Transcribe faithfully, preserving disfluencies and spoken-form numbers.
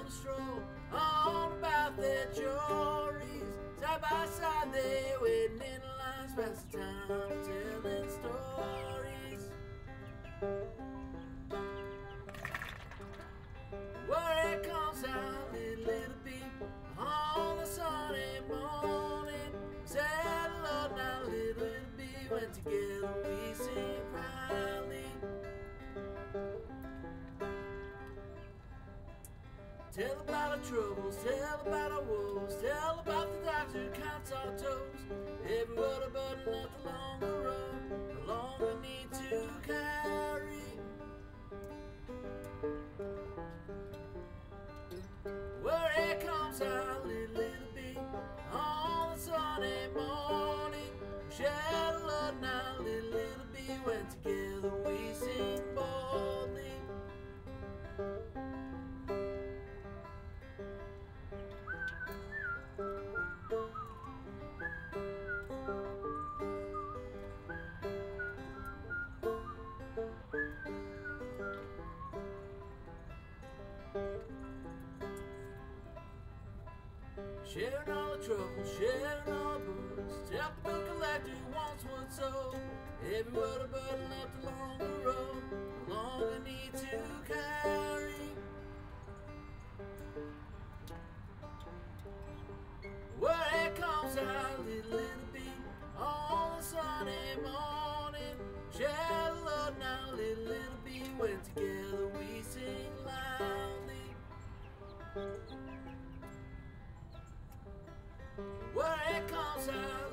a stroll on about their jories. Side by side they waiting in lines, pass the time telling stories. Where it comes out, little, little beat on a sunny morning. Said, Lord, now little, little bee, when together we sing proudly. Tell about our troubles, tell about our woes, tell about the doctor who counts our toes. Every word a burden left along the road, the longer we need to carry. Where it comes out, little, little bee, on a sunny morning. Shed a lot now, little, little bee, when together we sing boldly. Sharing all the trouble, sharing all the booze. Tell the book collector who wants one sold. Every word a burden left along the road, the longer need to carry. Where it comes out, little, little bee, on a sunny morning. Share the Lord now, little, little bee, when together we sing loudly. Where it comes out,